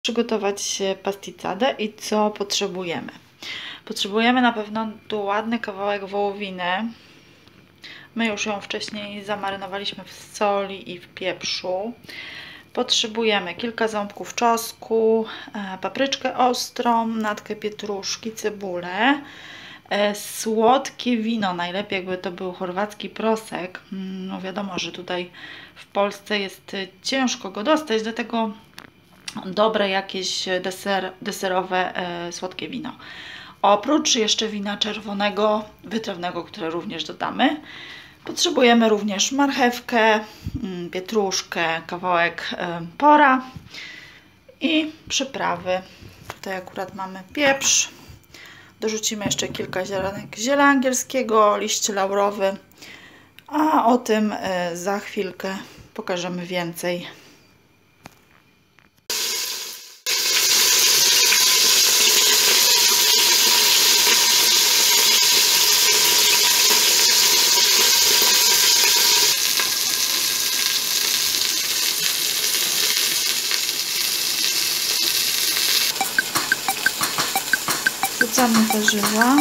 Przygotować pasticadę i co potrzebujemy. Potrzebujemy na pewno tu ładny kawałek wołowiny. My już ją wcześniej zamarynowaliśmy w soli i w pieprzu. Potrzebujemy kilka ząbków czosnku, papryczkę ostrą, natkę pietruszki, cebulę, słodkie wino, najlepiej jakby to był chorwacki prosek. No wiadomo, że tutaj w Polsce jest ciężko go dostać, dlatego dobre jakieś deserowe słodkie wino. Oprócz jeszcze wina czerwonego, wytrawnego, które również dodamy. Potrzebujemy również marchewkę, pietruszkę, kawałek pora i przyprawy. Tutaj akurat mamy pieprz. Dorzucimy jeszcze kilka ziarenek ziela angielskiego, liść laurowy, a o tym za chwilkę pokażemy więcej. Wrzucamy warzywa.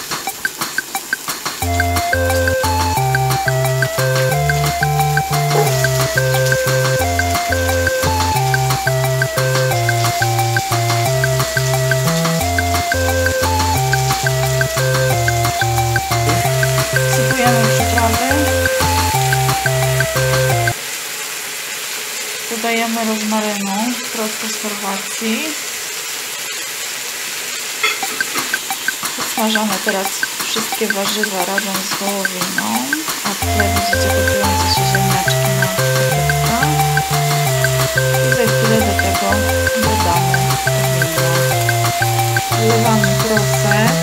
Wsypujemy przyprawy. Dodajemy rozmarynu prosto z Chorwacji. Smażamy teraz wszystkie warzywa razem z wołowiną, a tutaj widzicie gotujące się ziemniaczki na papryka. I za chwilę do tego dodamy wino. Wlewamy prosek.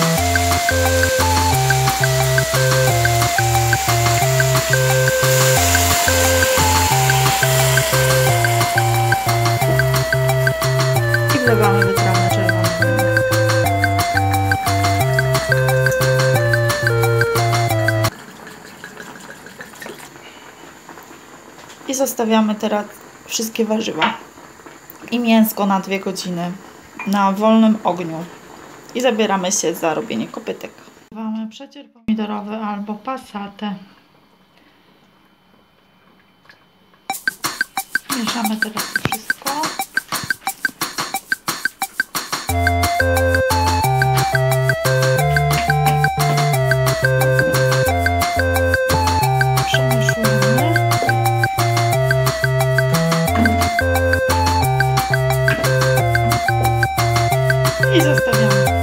I wlewamy wytrawne czerwone wino. I zostawiamy teraz wszystkie warzywa i mięsko na 2 godziny na wolnym ogniu i zabieramy się za robienie kopytek. Mamy przecier pomidorowy albo passatę. Mieszamy teraz wszystko. I zostawiamy.